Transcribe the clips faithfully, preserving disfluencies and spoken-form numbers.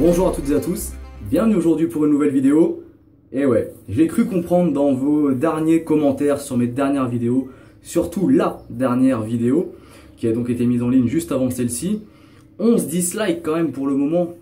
Bonjour à toutes et à tous, bienvenue aujourd'hui pour une nouvelle vidéo. Et ouais, j'ai cru comprendre dans vos derniers commentaires sur mes dernières vidéos, surtout la dernière vidéo, qui a donc été mise en ligne juste avant celle-ci, onze dislikes quand même pour le moment.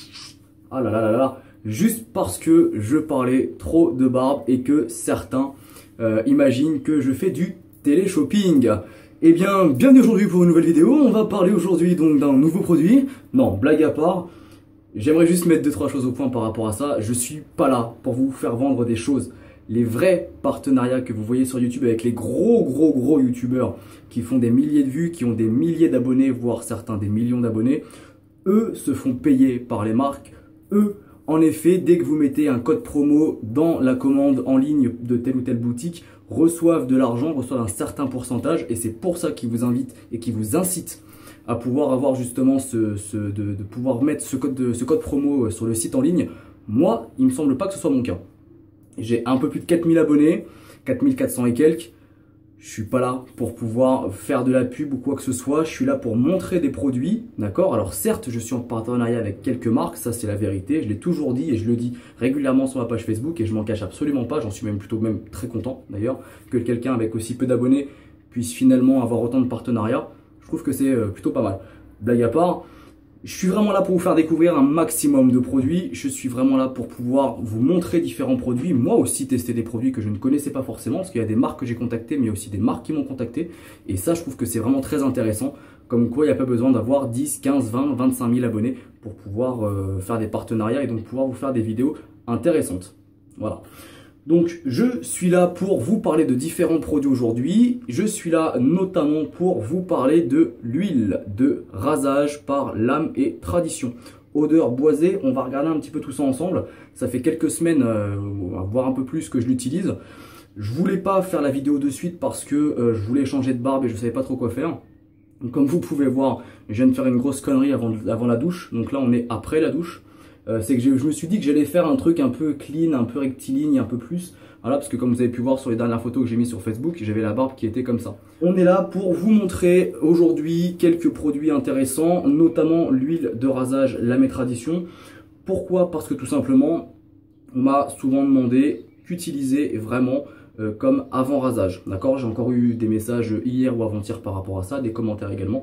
Ah là là là là, juste parce que je parlais trop de barbe et que certains euh, imaginent que je fais du télé-shopping. Eh bien, bienvenue aujourd'hui pour une nouvelle vidéo. On va parler aujourd'hui donc d'un nouveau produit. Non, blague à part. J'aimerais juste mettre deux trois choses au point par rapport à ça. Je suis pas là pour vous faire vendre des choses. Les vrais partenariats que vous voyez sur YouTube avec les gros gros gros youtubeurs qui font des milliers de vues, qui ont des milliers d'abonnés, voire certains des millions d'abonnés, eux se font payer par les marques. Eux, en effet, dès que vous mettez un code promo dans la commande en ligne de telle ou telle boutique, reçoivent de l'argent, reçoivent un certain pourcentage, et c'est pour ça qu'ils vous invitent et qu'ils vous incitent à pouvoir avoir justement ce, ce de, de pouvoir mettre ce code, de, ce code promo sur le site en ligne. Moi, il me semble pas que ce soit mon cas. J'ai un peu plus de quatre mille abonnés, quatre mille quatre cents et quelques. Je suis pas là pour pouvoir faire de la pub ou quoi que ce soit. Je suis là pour montrer des produits, d'accord? Alors certes, je suis en partenariat avec quelques marques, ça c'est la vérité. Je l'ai toujours dit et je le dis régulièrement sur ma page Facebook et je m'en cache absolument pas. J'en suis même plutôt même très content d'ailleurs que quelqu'un avec aussi peu d'abonnés puisse finalement avoir autant de partenariats. Je trouve que c'est plutôt pas mal. Blague à part, je suis vraiment là pour vous faire découvrir un maximum de produits. Je suis vraiment là pour pouvoir vous montrer différents produits. Moi aussi tester des produits que je ne connaissais pas forcément. Parce qu'il y a des marques que j'ai contactées, mais il y a aussi des marques qui m'ont contacté. Et ça, je trouve que c'est vraiment très intéressant. Comme quoi, il n'y a pas besoin d'avoir dix, quinze, vingt, vingt-cinq mille abonnés pour pouvoir euh, faire des partenariats et donc pouvoir vous faire des vidéos intéressantes. Voilà. Donc je suis là pour vous parler de différents produits aujourd'hui. Je suis là notamment pour vous parler de l'huile de rasage par Lame et Tradition. Odeur boisée, on va regarder un petit peu tout ça ensemble. Ça fait quelques semaines, euh, voire un peu plus que je l'utilise. Je voulais pas faire la vidéo de suite parce que euh, je voulais changer de barbe et je savais pas trop quoi faire. Donc, comme vous pouvez voir, je viens de faire une grosse connerie avant, avant la douche. Donc là on est après la douche. Euh, c'est que je me suis dit que j'allais faire un truc un peu clean, un peu rectiligne, un peu plus. Voilà, parce que comme vous avez pu voir sur les dernières photos que j'ai mis sur Facebook, j'avais la barbe qui était comme ça. On est là pour vous montrer aujourd'hui quelques produits intéressants, notamment l'huile de rasage Lame et Tradition. Pourquoi? Parce que tout simplement, on m'a souvent demandé qu'utiliser vraiment euh, comme avant rasage. D'accord? J'ai encore eu des messages hier ou avant-hier par rapport à ça, des commentaires également.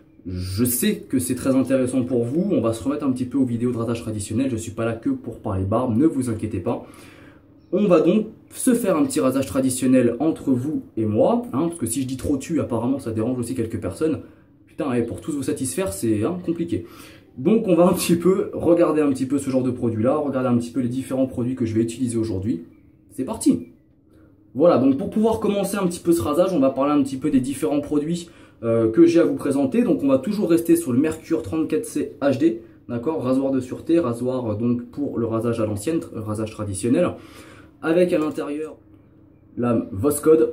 Je sais que c'est très intéressant pour vous, on va se remettre un petit peu aux vidéos de rasage traditionnel, je ne suis pas là que pour parler barbe, ne vous inquiétez pas. On va donc se faire un petit rasage traditionnel entre vous et moi, hein, parce que si je dis trop tu, apparemment ça dérange aussi quelques personnes. Putain, et pour tous vous satisfaire, c'est hein, compliqué. Donc on va un petit peu regarder un petit peu ce genre de produit là, regarder un petit peu les différents produits que je vais utiliser aujourd'hui. C'est parti! Voilà, donc pour pouvoir commencer un petit peu ce rasage, on va parler un petit peu des différents produits Euh, que j'ai à vous présenter. Donc on va toujours rester sur le Mercure trente-quatre C H D, d'accord, rasoir de sûreté, rasoir donc pour le rasage à l'ancienne, rasage traditionnel, avec à l'intérieur lame Voskhod.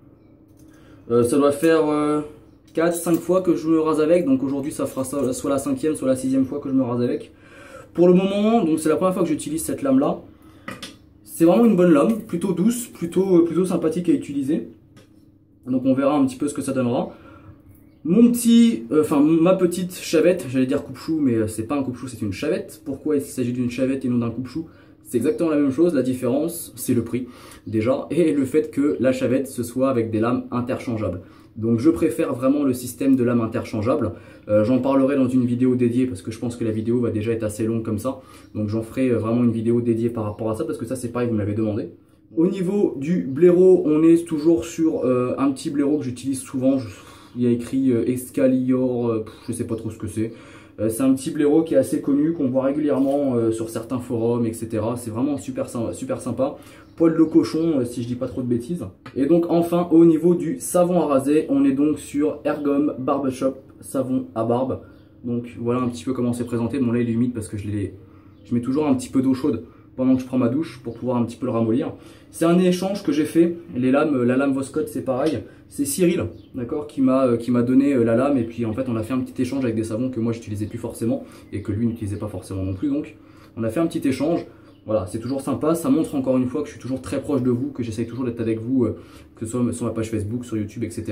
Euh, ça doit faire euh, quatre cinq fois que je me rase avec, donc aujourd'hui ça fera ça, soit la cinquième, soit la sixième fois que je me rase avec. Pour le moment, donc c'est la première fois que j'utilise cette lame là. C'est vraiment une bonne lame, plutôt douce, plutôt, plutôt sympathique à utiliser. Donc on verra un petit peu ce que ça donnera. Mon petit, enfin euh, ma petite chavette, j'allais dire coupe-chou, mais c'est pas un coupe-chou, c'est une chavette. Pourquoi il s'agit d'une chavette et non d'un coupe-chou? C'est exactement la même chose, la différence, c'est le prix, déjà, et le fait que la chavette, ce soit avec des lames interchangeables. Donc je préfère vraiment le système de lames interchangeables. Euh, J'en parlerai dans une vidéo dédiée, parce que je pense que la vidéo va déjà être assez longue comme ça. Donc j'en ferai vraiment une vidéo dédiée par rapport à ça, parce que ça c'est pareil, vous me l'avez demandé. Au niveau du blaireau, on est toujours sur euh, un petit blaireau que j'utilise souvent. Je... Il y a écrit euh, Excalior, euh, je sais pas trop ce que c'est. Euh, c'est un petit blaireau qui est assez connu, qu'on voit régulièrement euh, sur certains forums, et cetera. C'est vraiment super, super sympa. Poil de cochon, euh, si je dis pas trop de bêtises. Et donc enfin, au niveau du savon à raser, on est donc sur Ergom Barbershop savon à barbe. Donc voilà un petit peu comment c'est présenté. Bon là il est humide parce que je, les... je mets toujours un petit peu d'eau chaude pendant que je prends ma douche pour pouvoir un petit peu le ramollir. C'est un échange que j'ai fait. Les lames, la lame Voskhod c'est pareil. C'est Cyril, d'accord, qui m'a euh, qui m'a donné euh, la lame et puis en fait on a fait un petit échange avec des savons que moi j'utilisais plus forcément et que lui n'utilisait pas forcément non plus. Donc on a fait un petit échange. Voilà, c'est toujours sympa. Ça montre encore une fois que je suis toujours très proche de vous, que j'essaye toujours d'être avec vous, euh, que ce soit sur ma page Facebook, sur YouTube, et cetera.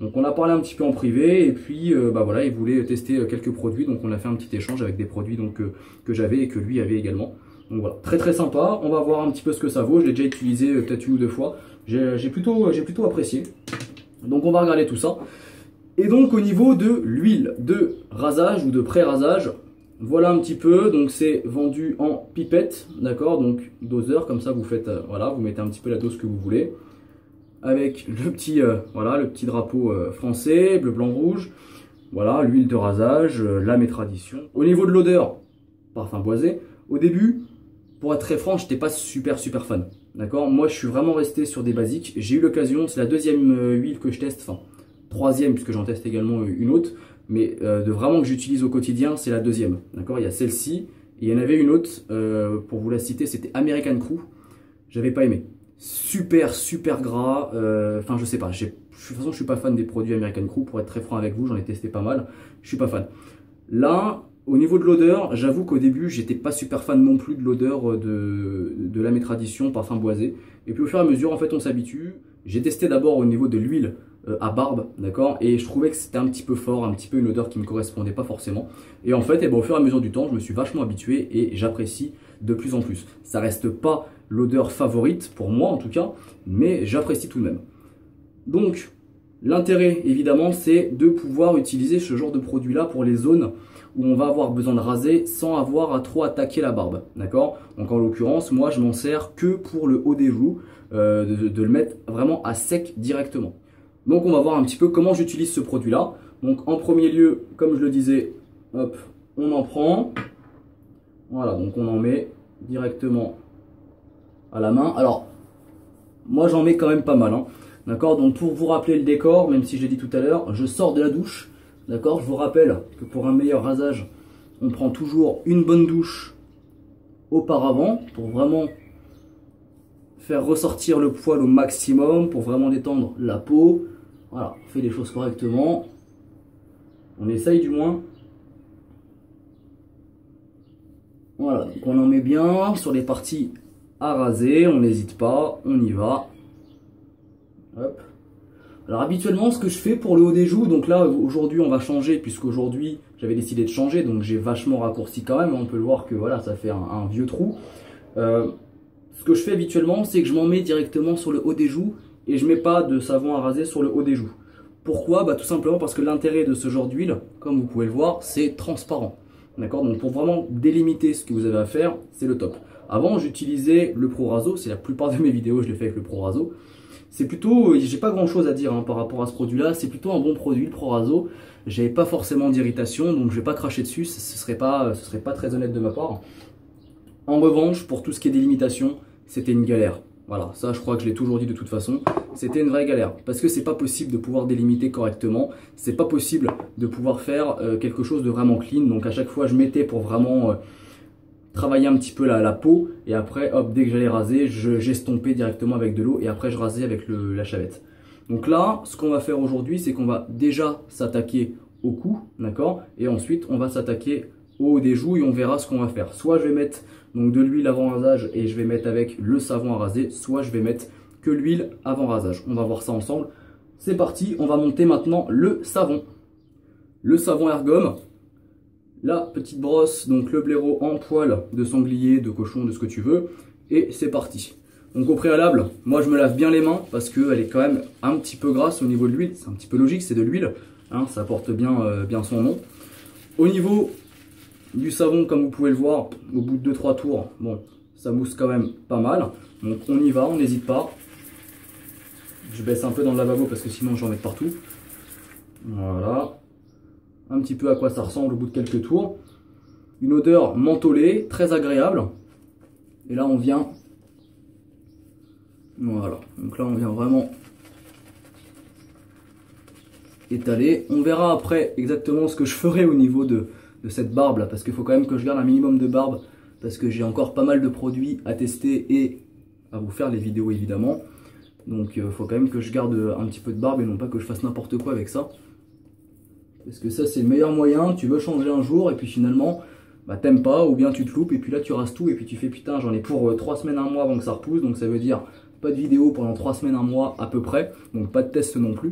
Donc on a parlé un petit peu en privé et puis euh, bah voilà, il voulait tester quelques produits, donc on a fait un petit échange avec des produits donc euh, que j'avais et que lui avait également. Donc voilà, très très sympa, on va voir un petit peu ce que ça vaut, je l'ai déjà utilisé euh, peut-être une ou deux fois, j'ai plutôt, j'ai plutôt apprécié. Donc on va regarder tout ça. Et donc au niveau de l'huile de rasage ou de pré-rasage, voilà un petit peu, donc c'est vendu en pipette, d'accord, donc doseur, comme ça vous faites, euh, voilà, vous mettez un petit peu la dose que vous voulez, avec le petit, euh, voilà, le petit drapeau euh, français, bleu, blanc, rouge, voilà, l'huile de rasage, euh, lame et tradition. Au niveau de l'odeur, parfum boisé, au début, pour être très franc, j'étais pas super super fan, d'accord, moi je suis vraiment resté sur des basiques, j'ai eu l'occasion, c'est la deuxième euh, huile que je teste, enfin, troisième puisque j'en teste également une autre, mais euh, de vraiment que j'utilise au quotidien, c'est la deuxième. D'accord, il y a celle-ci, et il y en avait une autre, euh, pour vous la citer, c'était American Crew. J'avais pas aimé. Super, super gras. Enfin, euh, je sais pas. De toute façon, je suis pas fan des produits American Crew, pour être très franc avec vous, j'en ai testé pas mal. Je suis pas fan. Là, au niveau de l'odeur, j'avoue qu'au début, j'étais pas super fan non plus de l'odeur de, de Lame et Tradition, parfum boisé. Et puis au fur et à mesure, en fait, on s'habitue. J'ai testé d'abord au niveau de l'huile euh, à barbe, d'accord, et je trouvais que c'était un petit peu fort, un petit peu une odeur qui me correspondait pas forcément. Et en fait, eh ben, au fur et à mesure du temps, je me suis vachement habitué et j'apprécie de plus en plus. Ça reste pas l'odeur favorite pour moi en tout cas, mais j'apprécie tout de même. Donc, l'intérêt évidemment, c'est de pouvoir utiliser ce genre de produit là pour les zones où on va avoir besoin de raser sans avoir à trop attaquer la barbe, d'accord. Donc en l'occurrence, moi je m'en sers que pour le haut des joues, euh, de, de le mettre vraiment à sec directement. Donc on va voir un petit peu comment j'utilise ce produit là. Donc en premier lieu, comme je le disais, hop, on en prend, voilà, donc on en met directement à la main. Alors moi j'en mets quand même pas mal, hein. D'accord, donc pour vous rappeler le décor, même si je l'ai dit tout à l'heure, je sors de la douche. D'accord, je vous rappelle que pour un meilleur rasage, on prend toujours une bonne douche auparavant pour vraiment faire ressortir le poil au maximum, pour vraiment détendre la peau. Voilà, on fait les choses correctement. On essaye du moins. Voilà, donc on en met bien sur les parties à raser, on n'hésite pas, on y va. Hop. Alors habituellement ce que je fais pour le haut des joues, donc là aujourd'hui on va changer puisqu'aujourd'hui j'avais décidé de changer, donc j'ai vachement raccourci quand même, on peut le voir que voilà ça fait un, un vieux trou. Euh, ce que je fais habituellement c'est que je m'en mets directement sur le haut des joues et je mets pas de savon à raser sur le haut des joues. Pourquoi? Bah tout simplement parce que l'intérêt de ce genre d'huile, comme vous pouvez le voir, c'est transparent. D'accord, donc pour vraiment délimiter ce que vous avez à faire, c'est le top. Avant j'utilisais le Pro Raso, c'est la plupart de mes vidéos je les fais avec le Pro Raso. C'est plutôt, j'ai pas grand chose à dire hein, par rapport à ce produit là, c'est plutôt un bon produit le Pro Raso. J'avais pas forcément d'irritation donc je vais pas cracher dessus, ce serait pas, ce serait pas très honnête de ma part. En revanche pour tout ce qui est délimitation, c'était une galère. Voilà, ça je crois que je l'ai toujours dit de toute façon, c'était une vraie galère. Parce que c'est pas possible de pouvoir délimiter correctement, c'est pas possible de pouvoir faire euh, quelque chose de vraiment clean. Donc à chaque fois je mettais pour vraiment... Euh, travailler un petit peu la, la peau et après hop dès que j'allais raser j'estompais directement avec de l'eau et après je rasais avec le, la chavette. Donc là ce qu'on va faire aujourd'hui c'est qu'on va déjà s'attaquer au cou, d'accord, et ensuite on va s'attaquer au haut des joues et on verra ce qu'on va faire. Soit je vais mettre donc de l'huile avant rasage et je vais mettre avec le savon à raser, soit je vais mettre que l'huile avant rasage. On va voir ça ensemble. C'est parti, on va monter maintenant le savon. Le savon Ergomme. La petite brosse, donc le blaireau en poil de sanglier, de cochon, de ce que tu veux. Et c'est parti. Donc au préalable, moi je me lave bien les mains parce qu'elle est quand même un petit peu grasse au niveau de l'huile. C'est un petit peu logique, c'est de l'huile. Hein, ça porte bien, euh, bien son nom. Au niveau du savon, comme vous pouvez le voir, au bout de deux trois tours, bon, ça mousse quand même pas mal. Donc on y va, on n'hésite pas. Je baisse un peu dans le lavabo parce que sinon j'en mets partout. Voilà. Un petit peu à quoi ça ressemble au bout de quelques tours. Une odeur mentholée, très agréable. Et là on vient, voilà, donc là on vient vraiment étaler. On verra après exactement ce que je ferai au niveau de, de cette barbe là, parce qu'il faut quand même que je garde un minimum de barbe, parce que j'ai encore pas mal de produits à tester et à vous faire les vidéos évidemment. Donc il euh, faut quand même que je garde un petit peu de barbe et non pas que je fasse n'importe quoi avec ça. Parce que ça c'est le meilleur moyen, tu veux changer un jour et puis finalement bah, t'aimes pas ou bien tu te loupes et puis là tu rases tout et puis tu fais putain j'en ai pour euh, trois semaines, un mois avant que ça repousse, donc ça veut dire pas de vidéo pendant trois semaines, un mois à peu près, donc pas de test non plus.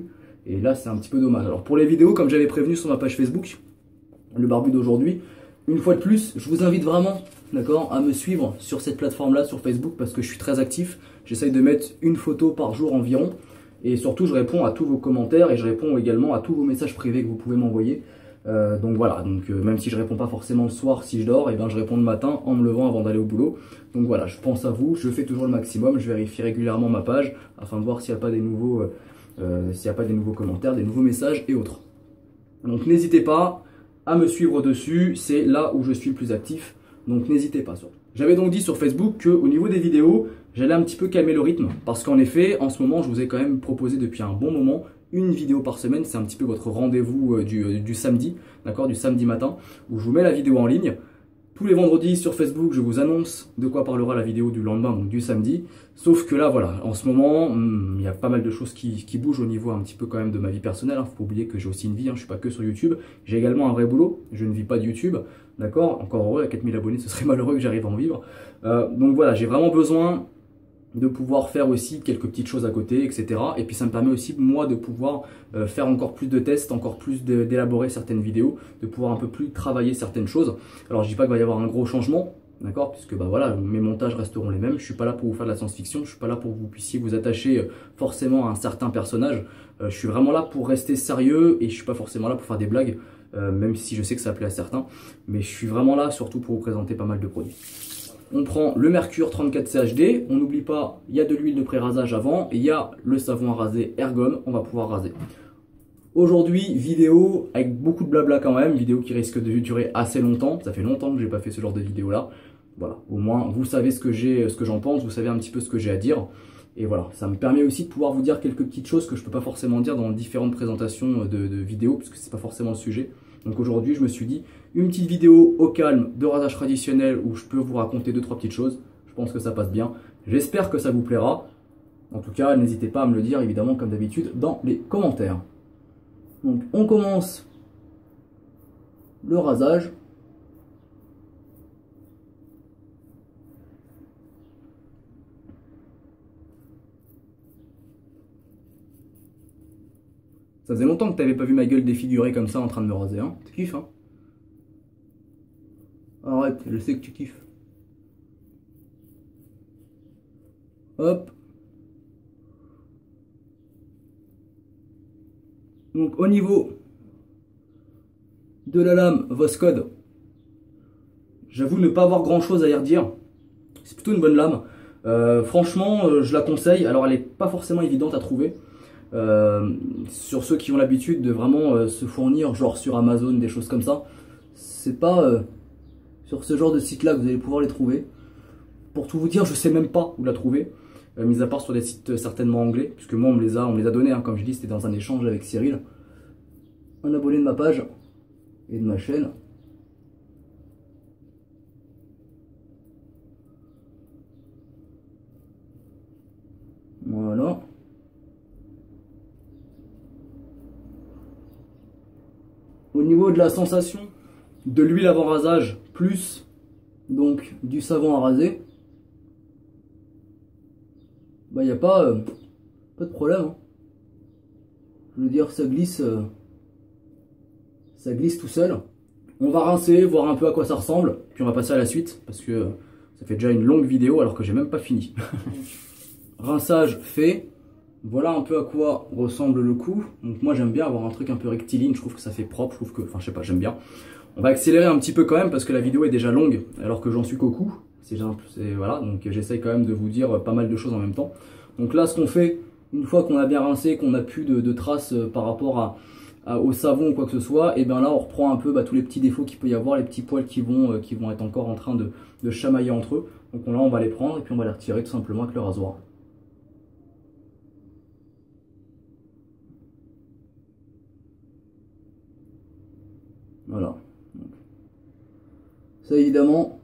Et là, c'est un petit peu dommage. Alors pour les vidéos, comme j'avais prévenu sur ma page Facebook, le barbu d'aujourd'hui, une fois de plus, je vous invite vraiment, d'accord, à me suivre sur cette plateforme-là, sur Facebook, parce que je suis très actif. J'essaye de mettre une photo par jour environ. Et surtout, je réponds à tous vos commentaires et je réponds également à tous vos messages privés que vous pouvez m'envoyer. Euh, donc voilà, donc euh, même si je réponds pas forcément le soir si je dors, et ben je réponds le matin en me levant avant d'aller au boulot. Donc voilà, je pense à vous, je fais toujours le maximum, je vérifie régulièrement ma page afin de voir s'il n'y a pas des nouveaux, euh, euh, s'il n'y a pas des nouveaux commentaires, des nouveaux messages et autres. Donc n'hésitez pas à me suivre dessus, c'est là où je suis le plus actif. Donc n'hésitez pas surtout. J'avais donc dit sur Facebook qu'au niveau des vidéos, j'allais un petit peu calmer le rythme parce qu'en effet, en ce moment, je vous ai quand même proposé depuis un bon moment une vidéo par semaine. C'est un petit peu votre rendez-vous euh, du, euh, du samedi, d'accord, du samedi matin, où je vous mets la vidéo en ligne. Tous les vendredis sur Facebook, je vous annonce de quoi parlera la vidéo du lendemain, donc du samedi. Sauf que là, voilà, en ce moment, hum, il y a pas mal de choses qui, qui bougent au niveau un petit peu quand même de ma vie personnelle. Hein. Faut pas oublier que j'ai aussi une vie, hein, je suis pas que sur YouTube. J'ai également un vrai boulot, je ne vis pas de YouTube, d'accord. Encore heureux, à quatre mille abonnés, ce serait malheureux que j'arrive à en vivre. Euh, donc voilà, j'ai vraiment besoin de pouvoir faire aussi quelques petites choses à côté, et cetera. Et puis ça me permet aussi, moi, de pouvoir euh, faire encore plus de tests, encore plus d'élaborer certaines vidéos, de pouvoir un peu plus travailler certaines choses. Alors je dis pas qu'il va y avoir un gros changement, d'accord, puisque bah voilà, mes montages resteront les mêmes. Je suis pas là pour vous faire de la science-fiction, je suis pas là pour que vous puissiez vous attacher forcément à un certain personnage. Euh, je suis vraiment là pour rester sérieux et je suis pas forcément là pour faire des blagues, euh, même si je sais que ça plaît à certains. Mais je suis vraiment là surtout pour vous présenter pas mal de produits. On prend le Mercure trente-quatre C H D, on n'oublie pas, il y a de l'huile de pré-rasage avant, et il y a le savon à raser Ergon, on va pouvoir raser. Aujourd'hui, vidéo avec beaucoup de blabla quand même, vidéo qui risque de durer assez longtemps, ça fait longtemps que j'ai pas fait ce genre de vidéo là. Voilà, au moins vous savez ce que j'ai, ce que j'en pense, vous savez un petit peu ce que j'ai à dire. Et voilà, ça me permet aussi de pouvoir vous dire quelques petites choses que je peux pas forcément dire dans différentes présentations de, de vidéos, parce que c'est pas forcément le sujet. Donc aujourd'hui, je me suis dit, une petite vidéo au calme de rasage traditionnel où je peux vous raconter deux trois petites choses. Je pense que ça passe bien. J'espère que ça vous plaira. En tout cas, n'hésitez pas à me le dire, évidemment, comme d'habitude, dans les commentaires. Donc, on commence le rasage. Ça faisait longtemps que tu n'avais pas vu ma gueule défigurée comme ça en train de me raser, hein. Tu kiffes, hein? Arrête, je sais que tu kiffes. Hop. Donc au niveau de la lame Voscode, j'avoue ne pas avoir grand chose à y redire. C'est plutôt une bonne lame. Euh, franchement, euh, je la conseille. Alors elle n'est pas forcément évidente à trouver. Euh, sur ceux qui ont l'habitude de vraiment euh, se fournir, genre sur Amazon, des choses comme ça. C'est pas euh, sur ce genre de site là que vous allez pouvoir les trouver. Pour tout vous dire, je sais même pas où la trouver, euh, mis à part sur des sites euh, certainement anglais, puisque moi on me les a, on me les a donnés, hein, comme je dis, c'était dans un échange avec Cyril, un abonné de ma page et de ma chaîne. Voilà. Au niveau de la sensation de l'huile avant rasage plus donc du savon à raser, bah y a pas euh, pas de problème, hein. Je veux dire, ça glisse euh, ça glisse tout seul. On va rincer, voir un peu à quoi ça ressemble, puis on va passer à la suite parce que euh, ça fait déjà une longue vidéo alors que j'ai même pas fini. Rinçage fait. Voilà un peu à quoi ressemble le cou. Donc moi j'aime bien avoir un truc un peu rectiligne, je trouve que ça fait propre, je trouve que, enfin je sais pas, j'aime bien. On va accélérer un petit peu quand même parce que la vidéo est déjà longue alors que j'en suis qu'au cou. C'est voilà, donc j'essaye quand même de vous dire pas mal de choses en même temps. Donc là ce qu'on fait, une fois qu'on a bien rincé, qu'on n'a plus de, de traces par rapport à, à, au savon ou quoi que ce soit, et bien là on reprend un peu bah, tous les petits défauts qu'il peut y avoir, les petits poils qui vont, euh, qui vont être encore en train de, de chamailler entre eux. Donc là on va les prendre et puis on va les retirer tout simplement avec le rasoir. Voilà. Ça évidemment.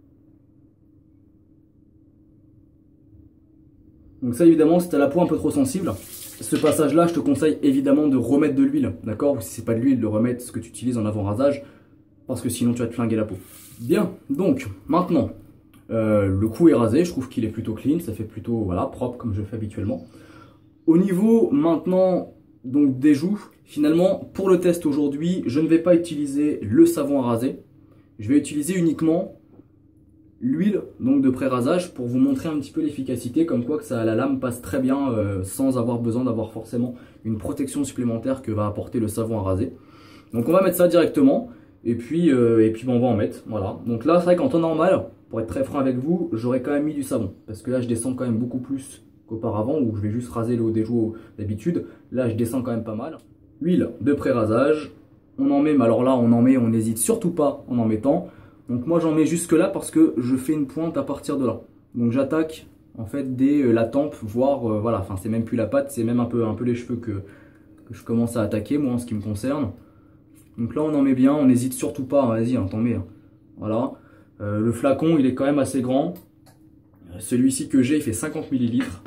Donc ça évidemment, si tu as la peau un peu trop sensible, ce passage là je te conseille évidemment de remettre de l'huile, d'accord? Ou si c'est pas de l'huile, de remettre ce que tu utilises en avant rasage, parce que sinon tu vas te flinguer la peau. Bien, donc maintenant euh, le cou est rasé, je trouve qu'il est plutôt clean, ça fait plutôt voilà propre comme je fais habituellement. Au niveau maintenant donc des joues. Finalement, pour le test aujourd'hui, je ne vais pas utiliser le savon à raser. Je vais utiliser uniquement l'huile donc de pré-rasage pour vous montrer un petit peu l'efficacité, comme quoi que ça, la lame passe très bien euh, sans avoir besoin d'avoir forcément une protection supplémentaire que va apporter le savon à raser. Donc on va mettre ça directement et puis, euh, et puis bon, on va en mettre. Voilà. Donc là, c'est vrai qu'en temps normal, pour être très franc avec vous, j'aurais quand même mis du savon. Parce que là, je descends quand même beaucoup plus qu'auparavant où je vais juste raser le haut des joues d'habitude. Là, je descends quand même pas mal. Huile de pré-rasage, on en met, mais alors là, on en met, on n'hésite surtout pas en en mettant. Donc moi, j'en mets jusque là parce que je fais une pointe à partir de là. Donc j'attaque en fait dès euh, la tempe, voire euh, voilà, enfin c'est même plus la patte, c'est même un peu, un peu les cheveux que, que je commence à attaquer, moi en ce qui me concerne. Donc là, on en met bien, on n'hésite surtout pas, vas-y, hein, t'en mets. Hein. Voilà. Euh, le flacon, il est quand même assez grand. Celui-ci que j'ai, il fait cinquante millilitres.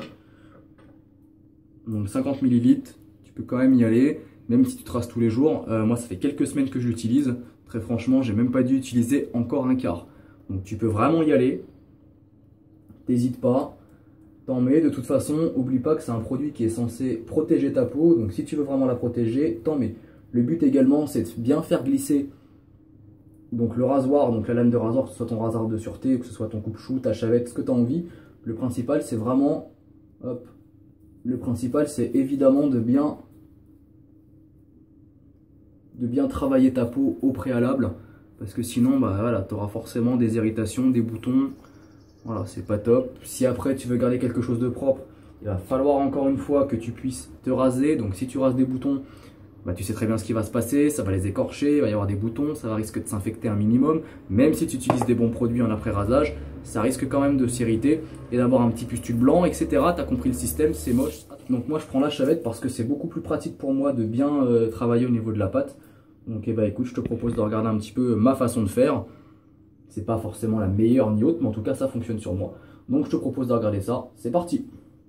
Donc cinquante millilitres, tu peux quand même y aller, même si tu traces tous les jours. Euh, moi, ça fait quelques semaines que je l'utilise. Très franchement, j'ai même pas dû utiliser encore un quart. Donc tu peux vraiment y aller. T'hésites pas. T'en mets. De toute façon, oublie pas que c'est un produit qui est censé protéger ta peau. Donc si tu veux vraiment la protéger, t'en mets. Le but également, c'est de bien faire glisser donc le rasoir, donc la lame de rasoir, que ce soit ton rasoir de sûreté, que ce soit ton coupe-chou, ta chavette, ce que tu as envie. Le principal, c'est vraiment, hop, le principal, c'est évidemment de bien, de bien travailler ta peau au préalable, parce que sinon, bah voilà, tu auras forcément des irritations, des boutons. Voilà, c'est pas top. Si après tu veux garder quelque chose de propre, il va falloir encore une fois que tu puisses te raser. Donc si tu rases des boutons, bah, tu sais très bien ce qui va se passer, ça va les écorcher, il va y avoir des boutons, ça va risquer de s'infecter un minimum. Même si tu utilises des bons produits en après-rasage, ça risque quand même de s'irriter et d'avoir un petit pustule blanc, et cetera. Tu as compris le système, c'est moche. Donc moi je prends la chavette parce que c'est beaucoup plus pratique pour moi de bien euh, travailler au niveau de la pâte. Donc eh bah, écoute, je te propose de regarder un petit peu ma façon de faire. C'est pas forcément la meilleure ni autre, mais en tout cas ça fonctionne sur moi. Donc je te propose de regarder ça, c'est parti.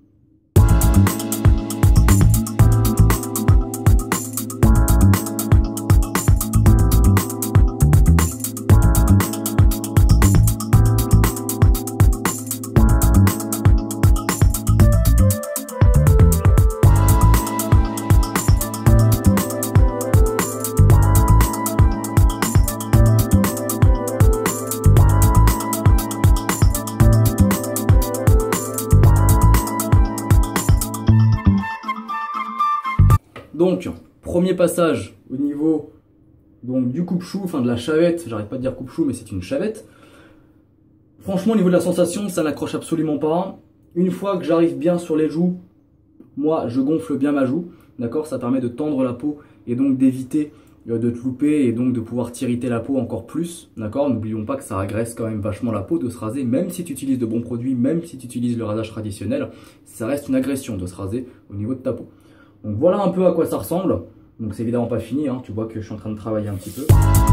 Donc, premier passage au niveau donc, du coupe-chou, enfin de la chavette, j'arrête pas de dire coupe-chou, mais c'est une chavette. Franchement, au niveau de la sensation, ça n'accroche absolument pas. Une fois que j'arrive bien sur les joues, moi, je gonfle bien ma joue, d'accord? Ça permet de tendre la peau et donc d'éviter de te louper et donc de pouvoir t'irriter la peau encore plus, d'accord? N'oublions pas que ça agresse quand même vachement la peau de se raser, même si tu utilises de bons produits, même si tu utilises le rasage traditionnel, ça reste une agression de se raser au niveau de ta peau. Donc voilà un peu à quoi ça ressemble. Donc c'est évidemment pas fini, hein. Tu vois que je suis en train de travailler un petit peu.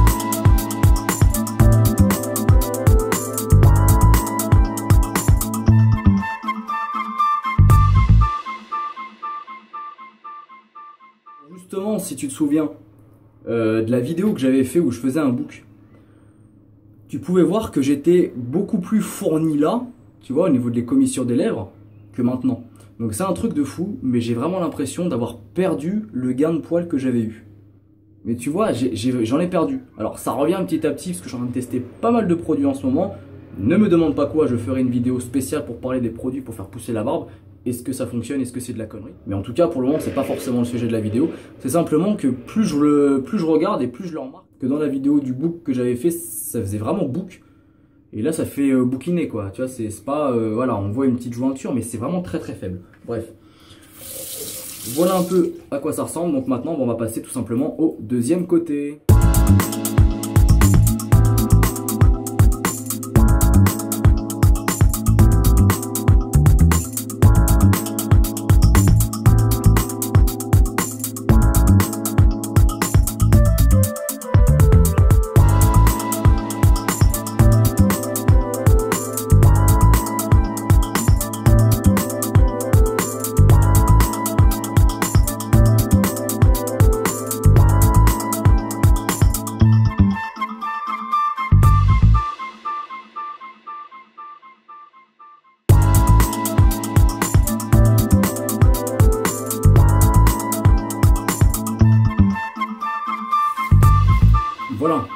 Justement, si tu te souviens euh, de la vidéo que j'avais fait où je faisais un book, tu pouvais voir que j'étais beaucoup plus fourni là, tu vois, au niveau des commissures des lèvres, que maintenant. Donc c'est un truc de fou, mais j'ai vraiment l'impression d'avoir perdu le gain de poil que j'avais eu. Mais tu vois, j'en ai, ai perdu. Alors ça revient petit à petit, parce que je suis en train de tester pas mal de produits en ce moment. Ne me demande pas quoi, je ferai une vidéo spéciale pour parler des produits pour faire pousser la barbe. Est-ce que ça fonctionne, est-ce que c'est de la connerie? Mais en tout cas, pour le moment, c'est pas forcément le sujet de la vidéo. C'est simplement que plus je, le, plus je regarde et plus je le remarque, que dans la vidéo du book que j'avais fait, ça faisait vraiment book. Et là, ça fait euh, bouquiner, quoi. Tu vois, c'est pas... Euh, voilà, on voit une petite jointure, mais c'est vraiment très très faible. Bref. Voilà un peu à quoi ça ressemble. Donc maintenant, bon, on va passer tout simplement au deuxième côté.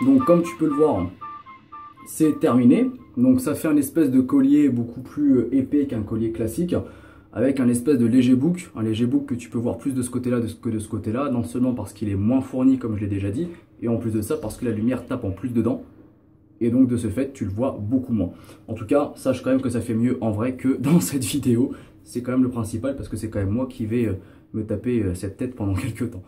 Donc comme tu peux le voir, c'est terminé. Donc ça fait un espèce de collier beaucoup plus épais qu'un collier classique, avec un espèce de léger bouc, un léger bouc que tu peux voir plus de ce côté-là que de ce côté-là, non seulement parce qu'il est moins fourni comme je l'ai déjà dit, et en plus de ça parce que la lumière tape en plus dedans, et donc de ce fait tu le vois beaucoup moins. En tout cas, sache quand même que ça fait mieux en vrai que dans cette vidéo, c'est quand même le principal parce que c'est quand même moi qui vais me taper cette tête pendant quelques temps.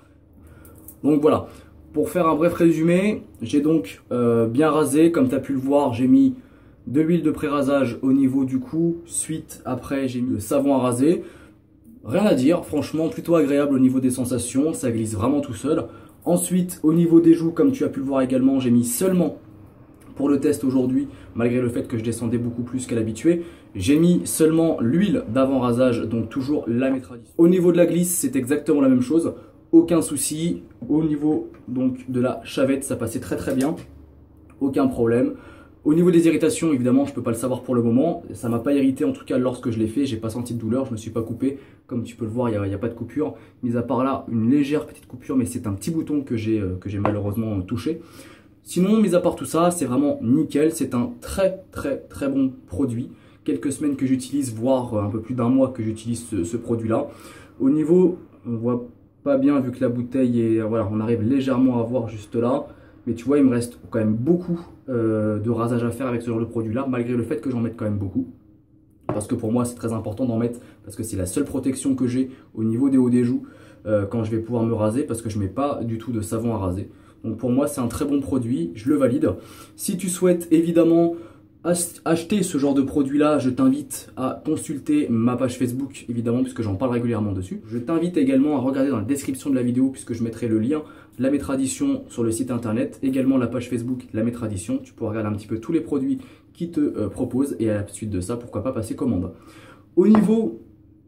Donc voilà, pour faire un bref résumé, j'ai donc euh, bien rasé, comme tu as pu le voir, j'ai mis de l'huile de pré-rasage au niveau du cou, suite après j'ai mis le savon à raser. Rien à dire, franchement plutôt agréable au niveau des sensations, ça glisse vraiment tout seul. Ensuite au niveau des joues, comme tu as pu le voir également, j'ai mis seulement, pour le test aujourd'hui, malgré le fait que je descendais beaucoup plus qu'à l'habitué, j'ai mis seulement l'huile d'avant rasage, donc toujours la même tradition. Au niveau de la glisse, c'est exactement la même chose, aucun souci. Au niveau donc de la chavette, ça passait très très bien, aucun problème. Au niveau des irritations, évidemment, je ne peux pas le savoir pour le moment. Ça ne m'a pas irrité, en tout cas, lorsque je l'ai fait. J'ai pas senti de douleur, je ne me suis pas coupé. Comme tu peux le voir, il n'y a, a pas de coupure. Mis à part là, une légère petite coupure, mais c'est un petit bouton que j'ai euh, que j'ai malheureusement touché. Sinon, mis à part tout ça, c'est vraiment nickel. C'est un très, très, très bon produit. Quelques semaines que j'utilise, voire un peu plus d'un mois que j'utilise ce, ce produit-là. Au niveau, on voit pas bien vu que la bouteille est... Voilà, on arrive légèrement à voir juste là. Mais tu vois, il me reste quand même beaucoup euh, de rasage à faire avec ce genre de produit-là, malgré le fait que j'en mette quand même beaucoup. Parce que pour moi, c'est très important d'en mettre, parce que c'est la seule protection que j'ai au niveau des hauts des joues euh, quand je vais pouvoir me raser, parce que je ne mets pas du tout de savon à raser. Donc pour moi, c'est un très bon produit, je le valide. Si tu souhaites évidemment acheter ce genre de produit-là, je t'invite à consulter ma page Facebook, évidemment, puisque j'en parle régulièrement dessus. Je t'invite également à regarder dans la description de la vidéo, puisque je mettrai le lien La Métradition sur le site internet, également la page Facebook La Métradition. Tu pourras regarder un petit peu tous les produits qui te euh, proposent, et à la suite de ça, pourquoi pas passer commande. Au niveau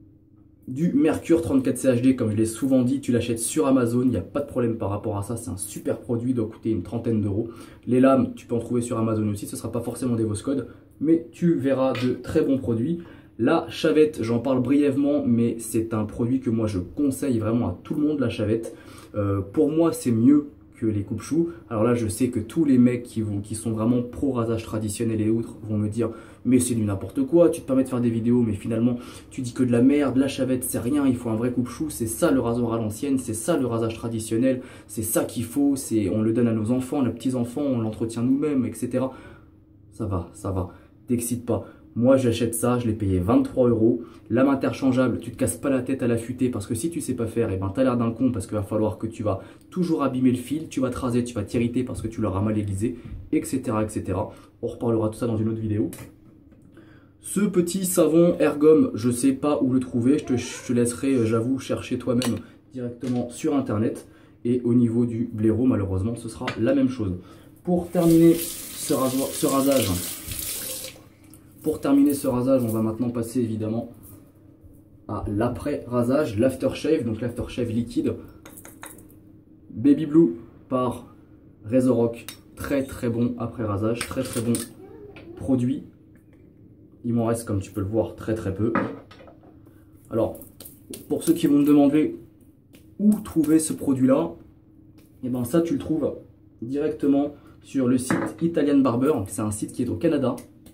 du Mercure trente-quatre C H D, comme je l'ai souvent dit, tu l'achètes sur Amazon, il n'y a pas de problème par rapport à ça, c'est un super produit, il doit coûter une trentaine d'euros. Les lames, tu peux en trouver sur Amazon aussi, ce ne sera pas forcément des Voskhod, mais tu verras de très bons produits. La chavette, j'en parle brièvement, mais c'est un produit que moi je conseille vraiment à tout le monde, la chavette. Euh, pour moi, c'est mieux que les coupe-choux. Alors là, je sais que tous les mecs qui, vont, qui sont vraiment pro rasage traditionnel et autres vont me dire mais c'est du n'importe quoi, tu te permets de faire des vidéos mais finalement tu dis que de la merde, la chavette c'est rien, il faut un vrai coupe-chou, c'est ça le rasoir à l'ancienne, c'est ça le rasage traditionnel, c'est ça qu'il faut, c'est on le donne à nos enfants, nos petits-enfants, on l'entretient nous-mêmes, et cetera. Ça va, ça va, t'excite pas. Moi j'achète ça, je l'ai payé vingt-trois euros. Lame interchangeable, tu te casses pas la tête à l'affûter parce que si tu sais pas faire, et ben t'as l'air d'un con parce qu'il va falloir que tu vas toujours abîmer le fil, tu vas te raser, tu vas t'irriter parce que tu l'auras mal aiguisé, et cetera et cetera. On reparlera tout ça dans une autre vidéo. Ce petit savon Ergom, je sais pas où le trouver, je te, je te laisserai, j'avoue, chercher toi-même directement sur internet. Et au niveau du blaireau, malheureusement, ce sera la même chose. Pour terminer ce, rasoir, ce rasage, Pour terminer ce rasage, on va maintenant passer évidemment à l'après-rasage, l'aftershave, donc l'aftershave liquide. Baby Blue par Razorrock, très très bon après-rasage, très très bon produit. Il m'en reste, comme tu peux le voir, très très peu. Alors, pour ceux qui vont me demander où trouver ce produit-là, et ben ça tu le trouves directement sur le site Italian Barber, c'est un site qui est au Canada.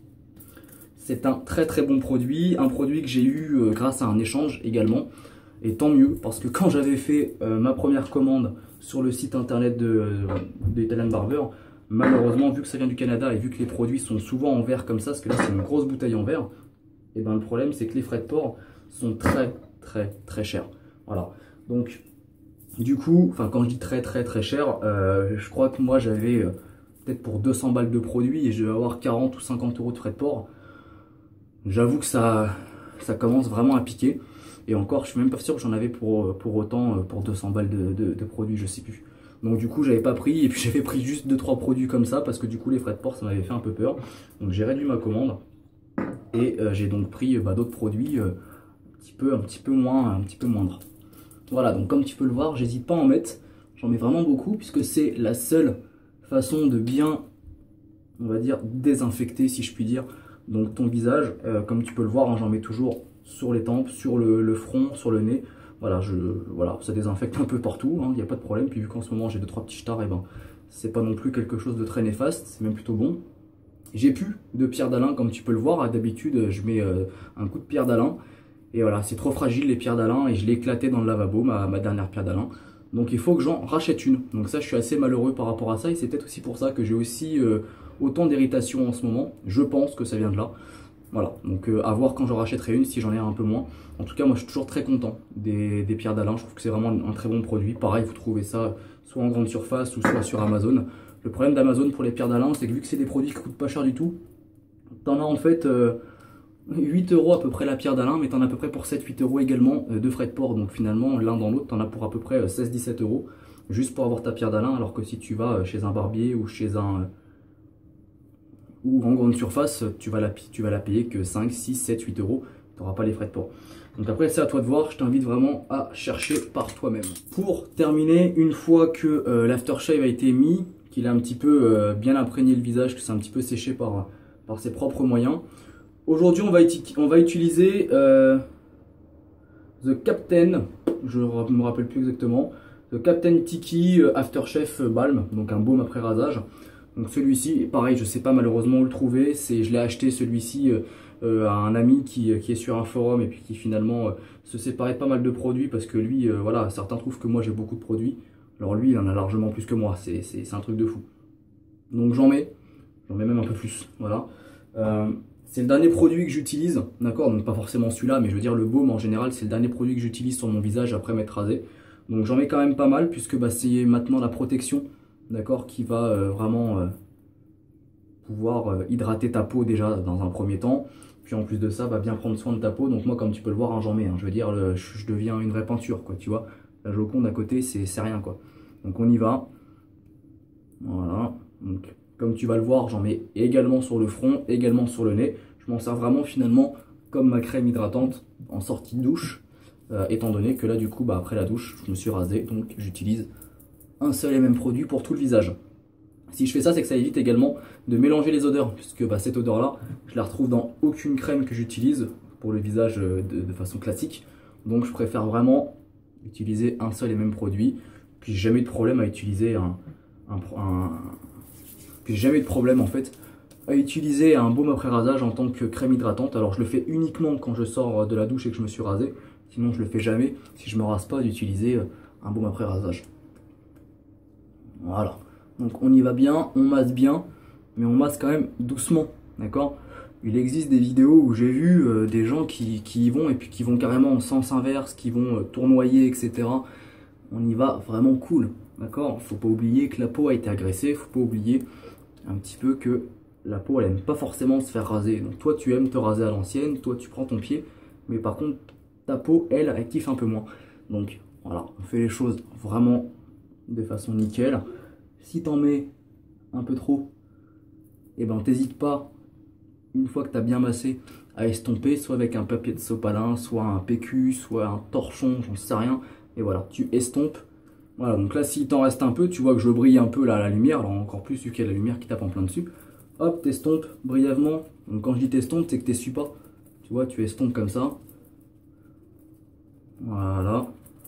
C'est un très très bon produit, un produit que j'ai eu euh, grâce à un échange également. Et tant mieux, parce que quand j'avais fait euh, ma première commande sur le site internet de, euh, de Italian Barber, malheureusement, vu que ça vient du Canada et vu que les produits sont souvent en verre comme ça, parce que là c'est une grosse bouteille en verre, et ben le problème c'est que les frais de port sont très très très chers. Voilà, donc du coup, enfin quand je dis très très très cher, euh, je crois que moi j'avais euh, peut-être pour deux cents balles de produits et je vais avoir quarante ou cinquante euros de frais de port. J'avoue que ça, ça commence vraiment à piquer. Et encore, je suis même pas sûr que j'en avais pour, pour autant, pour deux cents balles de, de, de produits, je sais plus. Donc du coup, j'avais pas pris, et puis j'avais pris juste deux trois produits comme ça, parce que du coup, les frais de port, ça m'avait fait un peu peur. Donc j'ai réduit ma commande, et euh, j'ai donc pris bah, d'autres produits euh, un, petit peu, un, petit peu moins, un petit peu moindres. Voilà, donc comme tu peux le voir, j'hésite pas à en mettre. J'en mets vraiment beaucoup, puisque c'est la seule façon de bien, on va dire, désinfecter, si je puis dire, donc ton visage. Euh, comme tu peux le voir, hein, j'en mets toujours sur les tempes, sur le, le front, sur le nez. Voilà, je, voilà, ça désinfecte un peu partout, il hein, n'y a pas de problème. Puis vu qu'en ce moment j'ai deux trois petits stars, et ben c'est pas non plus quelque chose de très néfaste, c'est même plutôt bon. J'ai plus de pierre d'Alain comme tu peux le voir, d'habitude je mets euh, un coup de pierre d'Alain. Et voilà, c'est trop fragile les pierres d'Alain et je l'ai éclaté dans le lavabo, ma, ma dernière pierre d'Alain. Donc il faut que j'en rachète une. Donc ça, je suis assez malheureux par rapport à ça et c'est peut-être aussi pour ça que j'ai aussi euh, autant d'irritation en ce moment. Je pense que ça vient de là. Voilà, donc euh, à voir quand j'en rachèterai une, si j'en ai un peu moins. En tout cas, moi je suis toujours très content des, des pierres d'Alain. Je trouve que c'est vraiment un très bon produit. Pareil, vous trouvez ça soit en grande surface ou soit sur Amazon. Le problème d'Amazon pour les pierres d'Alain, c'est que vu que c'est des produits qui coûtent pas cher du tout, t'en as en fait euh, huit euros à peu près la pierre d'Alain, mais t'en as à peu près pour sept huit euros également euh, de frais de port. Donc finalement, l'un dans l'autre, t'en as pour à peu près seize dix-sept euros juste pour avoir ta pierre d'Alain. Alors que si tu vas chez un barbier ou chez un... Euh, ou en grande surface, tu vas la, tu vas la payer que cinq, six, sept, huit euros. Tu n'auras pas les frais de port. Donc après, c'est à toi de voir. Je t'invite vraiment à chercher par toi-même. Pour terminer, une fois que euh, l'aftershave a été mis, qu'il a un petit peu euh, bien imprégné le visage, que c'est un petit peu séché par, par ses propres moyens, aujourd'hui, on va, on va utiliser euh, The Captain. Je ne me rappelle plus exactement. The Captain Tiki Aftershave Balm. Donc un baume après rasage. Donc celui-ci, pareil, je sais pas malheureusement où le trouver. C'est, je l'ai acheté celui-ci euh, à un ami qui, qui est sur un forum et puis qui finalement euh, se séparait pas mal de produits parce que lui, euh, voilà, certains trouvent que moi j'ai beaucoup de produits. Alors lui, il en a largement plus que moi. C'est, c'est, c'est un truc de fou. Donc j'en mets, j'en mets même un peu plus. Voilà. Euh, c'est le dernier produit que j'utilise, d'accord. Donc pas forcément celui-là, mais je veux dire le baume en général, c'est le dernier produit que j'utilise sur mon visage après m'être rasé. Donc j'en mets quand même pas mal puisque bah, c'est maintenant la protection. D'accord, qui va euh, vraiment euh, pouvoir euh, hydrater ta peau déjà dans un premier temps. Puis en plus de ça, va bien prendre soin de ta peau. Donc moi, comme tu peux le voir, hein, j'en mets. Hein, je veux dire, le, je, je deviens une vraie peinture, quoi. Tu vois, la Joconde à côté, c'est rien, quoi. Donc on y va. Voilà. Donc comme tu vas le voir, j'en mets également sur le front, également sur le nez. Je m'en sers vraiment finalement comme ma crème hydratante en sortie de douche. Euh, étant donné que là, du coup, bah, après la douche, je me suis rasé. Donc j'utilise un seul et même produit pour tout le visage. Si je fais ça, c'est que ça évite également de mélanger les odeurs, puisque bah, cette odeur là, je la retrouve dans aucune crème que j'utilise pour le visage de, de façon classique. Donc je préfère vraiment utiliser un seul et même produit. Puis j'ai jamais eu de problème à utiliser un, un, un puis j'ai jamais eu de problème en fait à utiliser un baume après rasage en tant que crème hydratante. Alors je le fais uniquement quand je sors de la douche et que je me suis rasé. Sinon je le fais jamais si je me rase pas d'utiliser un baume après rasage. Voilà, donc on y va bien, on masse bien, mais on masse quand même doucement, d'accord. Il existe des vidéos où j'ai vu euh, des gens qui, qui y vont et puis qui vont carrément en sens inverse, qui vont euh, tournoyer, et cetera. On y va vraiment cool, d'accord. Faut pas oublier que la peau a été agressée, faut pas oublier un petit peu que la peau elle aime pas forcément se faire raser. Donc toi tu aimes te raser à l'ancienne, toi tu prends ton pied, mais par contre ta peau elle, elle kiffe un peu moins. Donc voilà, on fait les choses vraiment de façon nickel. Si t'en mets un peu trop, et eh ben t'hésites pas, une fois que tu as bien massé, à estomper, soit avec un papier de sopalin, soit un P Q, soit un torchon, j'en sais rien. Et voilà, tu estompes. Voilà, donc là s'il t'en reste un peu, tu vois que je brille un peu là à la lumière, alors encore plus vu qu'il y a la lumière qui tape en plein dessus. Hop, t'estompes brièvement. Donc quand je dis t'estompes, c'est que t'essuies pas. Tu vois, tu estompes comme ça. Voilà.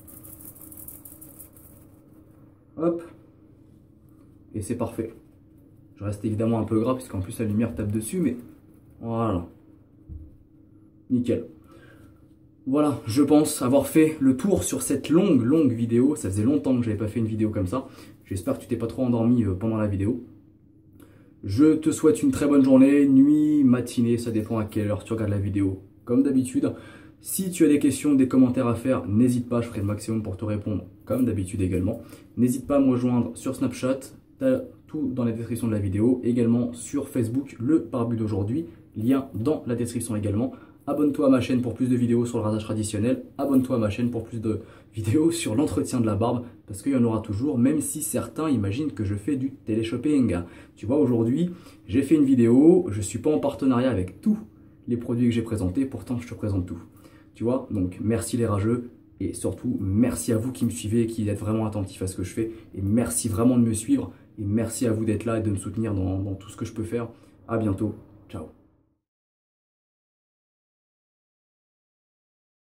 Hop. Et c'est parfait. Je reste évidemment un peu gras puisqu'en plus la lumière tape dessus, mais voilà. Nickel. Voilà, je pense avoir fait le tour sur cette longue, longue vidéo. Ça faisait longtemps que j'avais pas fait une vidéo comme ça. J'espère que tu t'es pas trop endormi pendant la vidéo. Je te souhaite une très bonne journée, nuit, matinée, ça dépend à quelle heure tu regardes la vidéo. Comme d'habitude, si tu as des questions, des commentaires à faire, n'hésite pas, je ferai le maximum pour te répondre, comme d'habitude également. N'hésite pas à me rejoindre sur Snapchat, tu as tout dans la description de la vidéo, également sur Facebook, le barbu d'aujourd'hui, lien dans la description également. Abonne-toi à ma chaîne pour plus de vidéos sur le rasage traditionnel, abonne-toi à ma chaîne pour plus de vidéos sur l'entretien de la barbe, parce qu'il y en aura toujours, même si certains imaginent que je fais du téléshopping. Tu vois, aujourd'hui, j'ai fait une vidéo, je ne suis pas en partenariat avec tous les produits que j'ai présentés, pourtant je te présente tout. Tu vois, donc merci les rageux, et surtout merci à vous qui me suivez et qui êtes vraiment attentifs à ce que je fais, et merci vraiment de me suivre, et merci à vous d'être là et de me soutenir dans, dans tout ce que je peux faire. À bientôt, ciao.